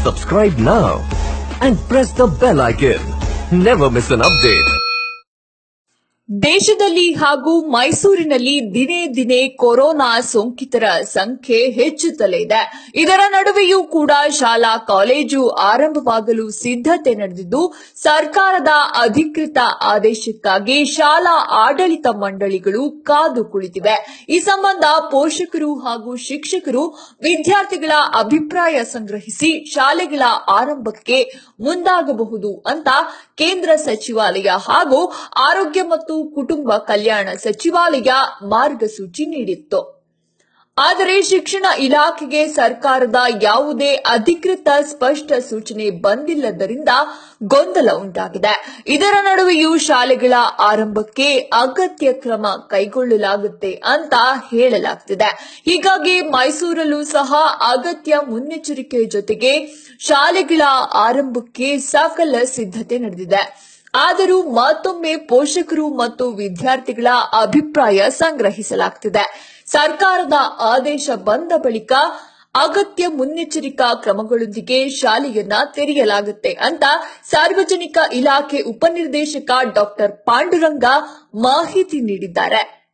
Subscribe now and press the bell icon. Never miss an update. ದೇಶದಲ್ಲಿ ಹಾಗೂ ಮೈಸೂರಿನಲ್ಲಿ ದಿನೇ ದಿನೇ ಕೊರೋನಾ ಸೋಂಕಿತರ ಸಂಖ್ಯೆ ಹೆಚ್ಚುತ್ತಲೇ ಇದೆ. ಇದರ ನಡುವೆಯೂ ಕೂಡ ಶಾಲಾ ಕಾಲೇಜು ಆರಂಭವಾಗಲು ಸಿದ್ಧತೆ ನಡೆದಿದ್ದು, ಸರ್ಕಾರದ ಅಧಿಕೃತ ಆದೇಶಕ್ಕಾಗಿ ಶಾಲಾ ಆಡಳಿತ ಮಂಡಳಿಗಳು ಕಾದು ಕುಳಿತಿವೆ. ಈ ಸಂಬಂಧ ಪೋಷಕರು ಹಾಗೂ ಶಿಕ್ಷಕರು ವಿದ್ಯಾರ್ಥಿಗಳ ಅಭಿಪ್ರಾಯ ಸಂಗ್ರಹಿಸಿ ಶಾಲೆಗಳ ಆರಂಭಕ್ಕೆ ಮುಂದಾಗಬಹುದು ಅಂತ ಕೇಂದ್ರ ಸಚಿವಾಲಯ ಹಾಗೂ ಆರೋಗ್ಯ ಮತ್ತು ಕುಟುಂಬ ಕಲ್ಯಾಣ ಸಚಿವಾಲಯ ಮಾರ್ಗಸೂಚಿ ನೀಡಿತ್ತು. ಆದರೆ ಶಿಕ್ಷಣ ಇಲಾಖೆಗೆ ಸರ್ಕಾರದ ಯಾವುದೇ ಅಧಿಕೃತ ಸ್ಪಷ್ಟ ಸೂಚನೆ ಬಂದಿಲ್ಲದರಿಂದ ಗೊಂದಲ ಉಂಟಾಗಿದೆ. ಇದರ ನಡುವೆಯೂ ಶಾಲೆಗಳ ಆರಂಭಕ್ಕೆ ಅಗತ್ಯ ಕ್ರಮ ಕೈಗೊಳ್ಳಲಾಗುತ್ತೆ ಅಂತ ಹೇಳಲಾಗುತ್ತಿದೆ. ಹೀಗಾಗಿ ಮೈಸೂರಲ್ಲೂ ಸಹ ಅಗತ್ಯ ಮುನ್ನೆಚ್ಚರಿಕೆ ಜೊತೆಗೆ ಶಾಲೆಗಳ ಆರಂಭಕ್ಕೆ ಸಕಲ ಸಿದ್ಧತೆ ನಡೆದಿದೆ. ಆದರೂ ಮತ್ತೊಮ್ಮೆ ಪೋಷಕರು ಮತ್ತು ವಿದ್ಯಾರ್ಥಿಗಳ ಅಭಿಪ್ರಾಯ ಸಂಗ್ರಹಿಸಲಾಗುತ್ತಿದೆ. ಸರ್ಕಾರದ ಆದೇಶ ಬಂದ ಬಳಿಕ ಅಗತ್ಯ ಮುನ್ನೆಚ್ಚರಿಕಾ ಕ್ರಮಗಳೊಂದಿಗೆ ಶಾಲೆಯನ್ನ ತೆರೆಯಲಾಗುತ್ತೆ ಅಂತ ಸಾರ್ವಜನಿಕ ಇಲಾಖೆ ಉಪನಿರ್ದೇಶಕ ಡಾ ಪಾಂಡುರಂಗ ಮಾಹಿತಿ ನೀಡಿದ್ದಾರೆ.